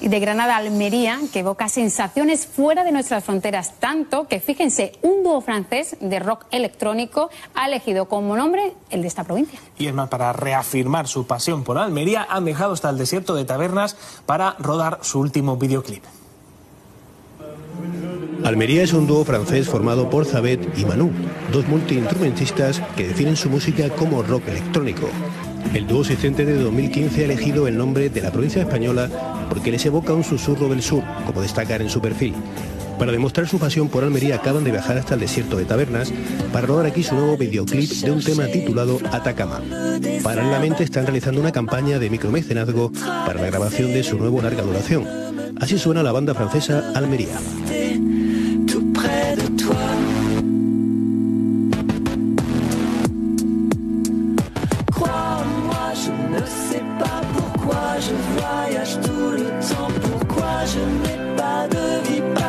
Y de Granada a Almería, que evoca sensaciones fuera de nuestras fronteras, tanto que, fíjense, un dúo francés de rock electrónico ha elegido como nombre el de esta provincia. Y es más, para reafirmar su pasión por Almería, han dejado hasta el desierto de Tabernas para rodar su último videoclip. Almería es un dúo francés formado por Zabet y Manu, dos multiinstrumentistas que definen su música como rock electrónico. El dúo existente de 2015 ha elegido el nombre de la provincia española porque les evoca un susurro del sur, como destacan en su perfil. Para demostrar su pasión por Almería acaban de viajar hasta el desierto de Tabernas para rodar aquí su nuevo videoclip de un tema titulado Atacama. Paralelamente están realizando una campaña de micromecenazgo para la grabación de su nuevo larga duración. Así suena la banda francesa Almería. Je voyage tout le temps, pourquoi je n'ai pas de vie.